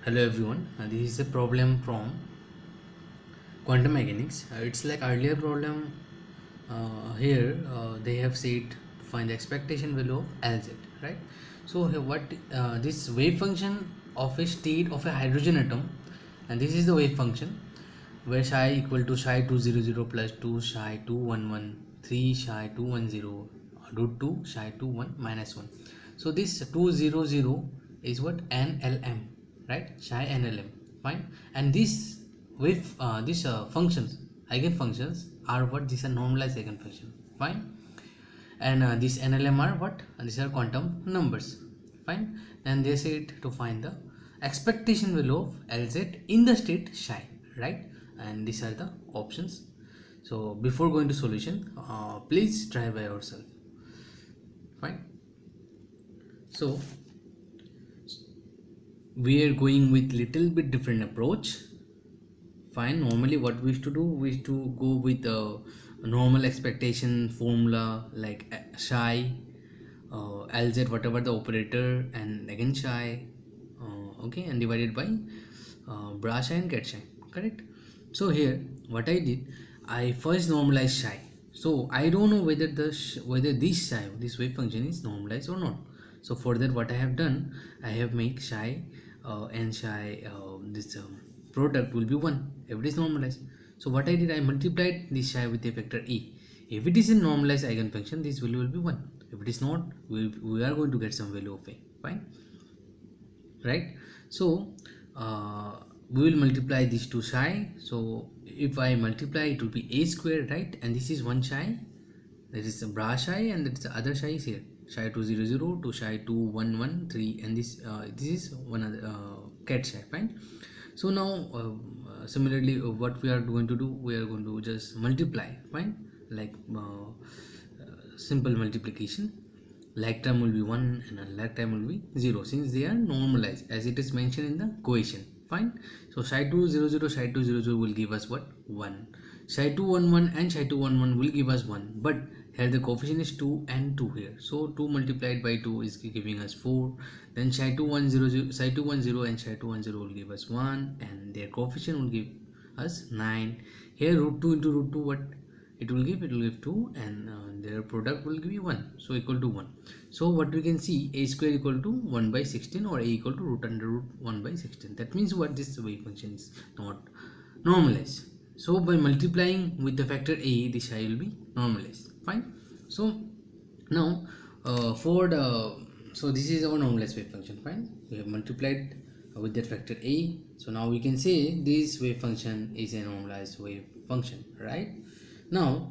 Hello everyone, this is a problem from quantum mechanics. It's like earlier problem. Here they have said to find the expectation value of Lz, right? So here what this wave function of a state of a hydrogen atom, and this is the wave function where psi equal to psi 200 plus 2 psi 211 3 psi 210 root 2 psi 21 minus 1. So this 200 is what NLM, right? Psi NLM, fine. And this with these functions, eigenfunctions are what? These are normalized eigenfunction, fine. And these NLM are what? And these are quantum numbers, fine. Then they said to find the expectation value of Lz in the state psi, right? And these are the options. So before going to solution, please try by yourself, fine. So we are going with little bit different approach, fine. Normally what we used to do, we used to go with a normal expectation formula like psi Lz whatever the operator, and again psi, okay, and divided by bra psi and ket psi, correct? So here what I did, I first normalized psi. So I don't know whether whether this psi, this wave function, is normalized or not. So for that what I have done, I have make psi and psi this product will be 1 if it is normalized. So what I did, I multiplied this psi with a factor e. If it is a normalized eigenfunction, this value will be 1. If it is not, we are going to get some value of a, fine, right? So we will multiply these two psi. So if I multiply, it will be a square, right? And this is one psi, that is the bra psi, and that is the other psi is here, psi 200 to psi 2113, and this is one other ket psi, fine. So now similarly what we are going to do, we are going to just multiply, fine, like simple multiplication. Like term will be 1 and unlike term will be 0, since they are normalized as it is mentioned in the equation, fine. So psi 200 psi 200 will give us what? 1. Psi 211 and psi 211 will give us 1, but here the coefficient is 2 and 2 here, so 2 multiplied by 2 is giving us 4. Then psi 210 and psi 210 will give us 1, and their coefficient will give us 9. Here root 2 into root 2, what it will give? It will give 2, and their product will give you 1, so equal to 1. So what we can see, a square equal to 1 by 16, or a equal to root under root 1 by 16. That means what? This wave function is not normalized. So by multiplying with the factor a, this psi will be normalized, fine. So now for the, so this is our normalized wave function, fine. We have multiplied with that factor a, so now we can say this wave function is a normalized wave function, right? Now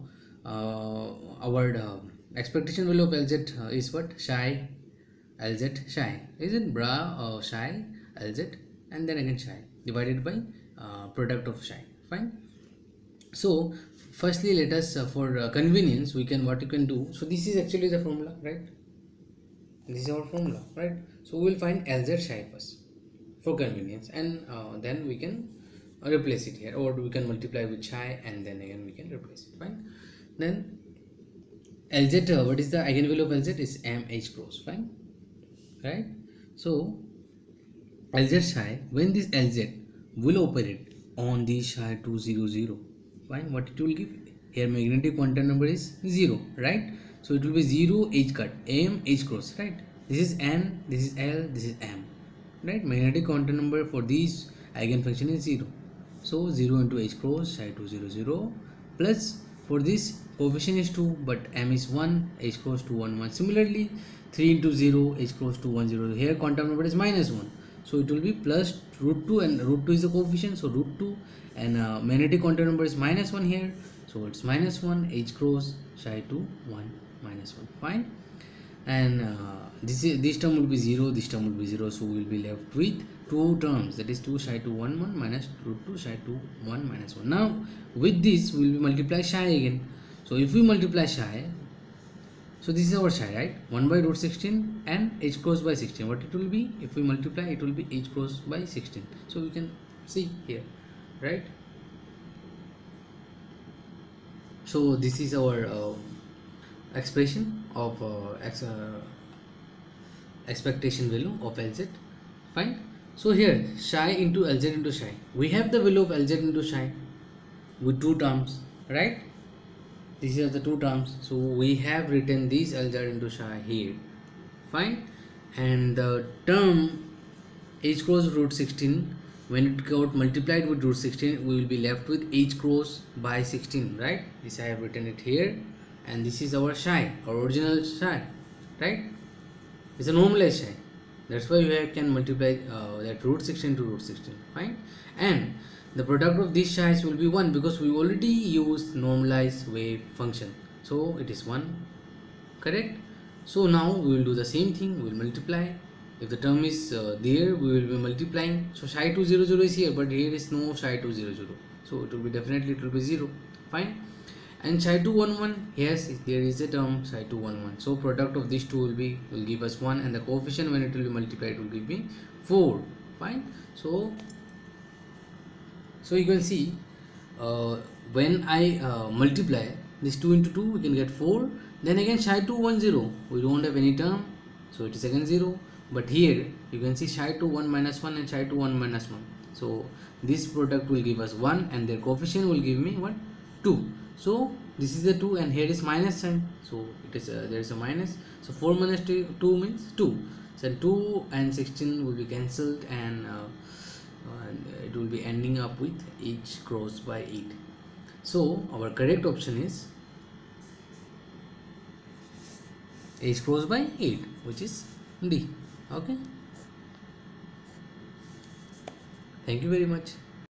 our expectation value of Lz is what? Psi Lz psi, is it? Bra psi Lz, and then again psi divided by product of psi, fine. So firstly let us for convenience, we can, what you can do, so this is actually the formula, right? This is our formula, right? So we will find Lz psi first for convenience, and then we can replace it here, or we can multiply with psi and then again we can replace it, fine. Then Lz, what is the eigenvalue of Lz? Is mh cross, fine, right? So Lz psi, when this Lz will operate on the psi 200, fine, what it will give? Here magnetic quantum number is 0, right? So it will be 0 h cut m h cross, right? This is n, this is l, this is m, right? Magnetic quantum number for these eigenfunction is 0. So 0 into h cross psi 200 plus, for this coefficient is 2 but m is 1, h cross 211. Similarly 3 into 0 h cross 210, here quantum number is minus 1, so it will be plus root 2, and root 2 is the coefficient, so root 2, and magnetic quantum number is minus 1 here, so it's minus 1 h cross psi 2 1 minus 1, fine. And this term will be 0, this term will be 0, so we will be left with two terms, that is 2 psi 2 1 1 minus root 2 psi 2 1 minus 1. Now with this we will multiply psi again. So if we multiply psi, so this is our psi, right? 1 by root 16 and h cross by 16. What it will be? If we multiply, it will be h cross by 16. So we can see here, right? So this is our expression of expectation value of Lz, fine. So here psi into Lz into psi, we have the value of Lz into psi with two terms, right? These are the two terms, so we have written these Lz into psi here, fine. And the term h cross root 16, when it got multiplied with root 16, we will be left with h cross by 16, right? This I have written it here, and this is our psi, our original psi, right? It's a normalized psi. That's why we can multiply that root 16 to root 16, fine. And the product of these psi's will be 1 because we already used normalized wave function, so it is 1, correct. So now we will do the same thing, we will multiply. If the term is there, we will be multiplying. So psi 200 is here, but here is no psi 200, so it will be definitely, it will be 0, fine. And psi 211, yes, there is a term psi 211, so product of these two will give us 1, and the coefficient when it will be multiplied will give me 4, fine. So you can see when I multiply this 2 into 2, we can get 4. Then again psi 210, we don't have any term, so it is again 0. But here you can see psi 1 minus 1 and psi 1 minus 1, so this product will give us 1, and their coefficient will give me what, 2. So this is the 2, and here is minus sign, so it is there is a minus. So 4 minus 2 means 2. So 2 and 16 will be cancelled, and it will be ending up with h cross by 8. So our correct option is h cross by 8, which is D. Okay, thank you very much.